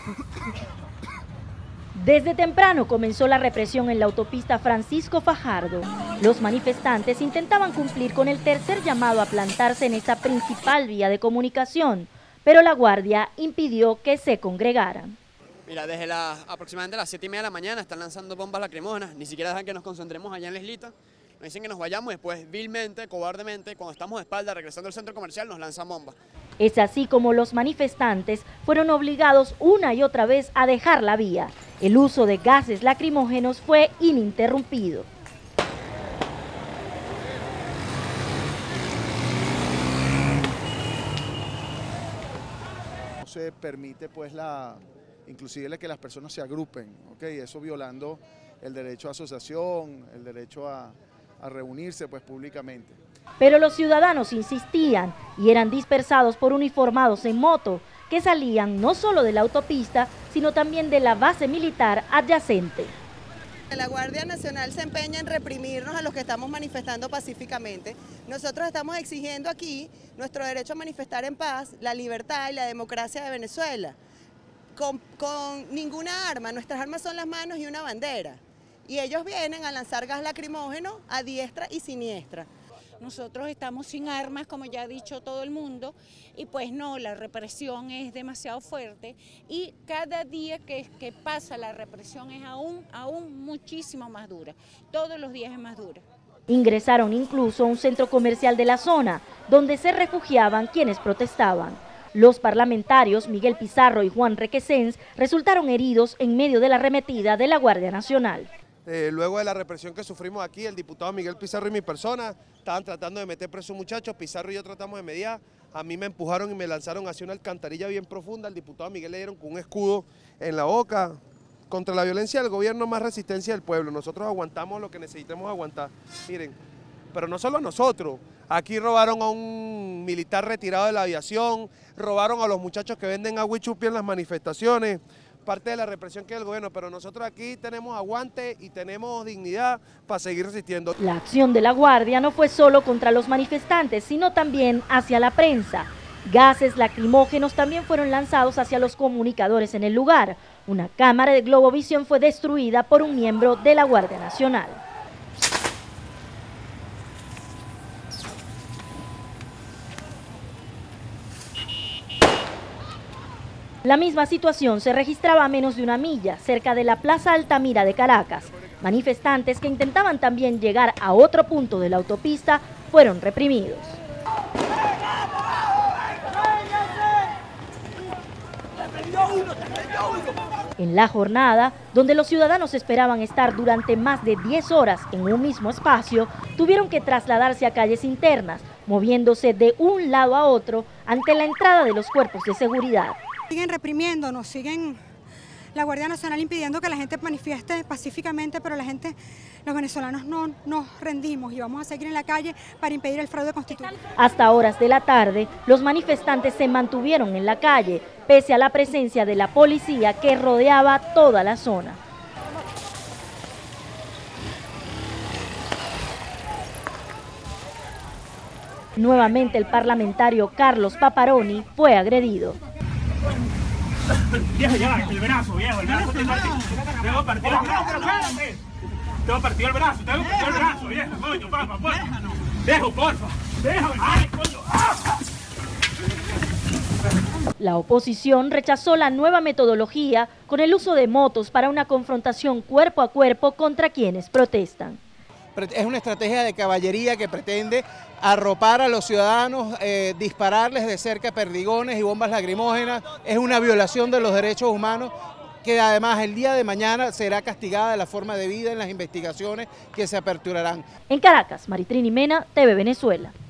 Desde temprano comenzó la represión en la autopista Francisco Fajardo. Los manifestantes intentaban cumplir con el tercer llamado a plantarse en esta principal vía de comunicación, pero la Guardia impidió que se congregaran. Mira, desde aproximadamente las 7:30 de la mañana están lanzando bombas lacrimógenas, ni siquiera dejan que nos concentremos allá en la islita. Nos dicen que nos vayamos y después, vilmente, cobardemente, cuando estamos de espalda regresando al centro comercial, nos lanzan bombas. Es así como los manifestantes fueron obligados una y otra vez a dejar la vía. El uso de gases lacrimógenos fue ininterrumpido. No se permite pues inclusive que las personas se agrupen, ¿okay? Eso violando el derecho a asociación, el derecho a reunirse pues públicamente. Pero los ciudadanos insistían y eran dispersados por uniformados en moto que salían no solo de la autopista, sino también de la base militar adyacente. La Guardia Nacional se empeña en reprimirnos a los que estamos manifestando pacíficamente. Nosotros estamos exigiendo aquí nuestro derecho a manifestar en paz, la libertad y la democracia de Venezuela. Con ninguna arma, nuestras armas son las manos y una bandera. Y ellos vienen a lanzar gas lacrimógeno a diestra y siniestra. Nosotros estamos sin armas, como ya ha dicho todo el mundo, y pues no, la represión es demasiado fuerte y cada día que pasa la represión es aún muchísimo más dura. Todos los días es más dura. Ingresaron incluso a un centro comercial de la zona, donde se refugiaban quienes protestaban. Los parlamentarios Miguel Pizarro y Juan Requesens resultaron heridos en medio de la arremetida de la Guardia Nacional. Luego de la represión que sufrimos aquí, el diputado Miguel Pizarro y mi persona estaban tratando de meter preso muchachos, Pizarro y yo tratamos de mediar, a mí me empujaron y me lanzaron hacia una alcantarilla bien profunda, al diputado Miguel le dieron con un escudo en la boca. Contra la violencia del gobierno, más resistencia del pueblo, nosotros aguantamos lo que necesitemos aguantar. Miren, pero no solo nosotros, aquí robaron a un militar retirado de la aviación, robaron a los muchachos que venden agua y chupi en las manifestaciones, parte de la represión que es el gobierno, pero nosotros aquí tenemos aguante y tenemos dignidad para seguir resistiendo. La acción de la Guardia no fue solo contra los manifestantes, sino también hacia la prensa. Gases lacrimógenos también fueron lanzados hacia los comunicadores en el lugar. Una cámara de Globovisión fue destruida por un miembro de la Guardia Nacional. La misma situación se registraba a menos de una milla, cerca de la Plaza Altamira de Caracas. Manifestantes que intentaban también llegar a otro punto de la autopista fueron reprimidos. En la jornada, donde los ciudadanos esperaban estar durante más de 10 horas en un mismo espacio, tuvieron que trasladarse a calles internas, moviéndose de un lado a otro ante la entrada de los cuerpos de seguridad. Siguen reprimiéndonos, siguen la Guardia Nacional impidiendo que la gente manifieste pacíficamente, pero los venezolanos no nos rendimos y vamos a seguir en la calle para impedir el fraude constitucional. Hasta horas de la tarde, los manifestantes se mantuvieron en la calle, pese a la presencia de la policía que rodeaba toda la zona. Nuevamente el parlamentario Carlos Paparoni fue agredido. Viejo, ya, el brazo te va a partir el brazo. Te va a partir el brazo, viejo, coño, papá, porfa. Dejo, porfa. Déjame, coño. La oposición rechazó la nueva metodología con el uso de motos para una confrontación cuerpo a cuerpo contra quienes protestan. Es una estrategia de caballería que pretende arropar a los ciudadanos, dispararles de cerca perdigones y bombas lacrimógenas. Es una violación de los derechos humanos que además el día de mañana será castigada de la forma debida en las investigaciones que se aperturarán. En Caracas, Maritrini Mena, TV Venezuela.